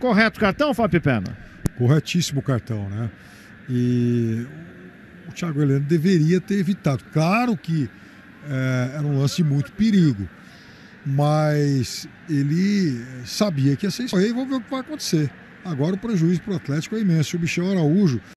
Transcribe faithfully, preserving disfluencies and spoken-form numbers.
Correto o cartão, Fábio Pena? Corretíssimo o cartão, né? E o Thiago Heleno deveria ter evitado. Claro que é, era um lance de muito perigo, mas ele sabia que ia ser isso. Aí vamos ver o que vai acontecer. Agora o prejuízo para o Atlético é imenso. O Michel Araújo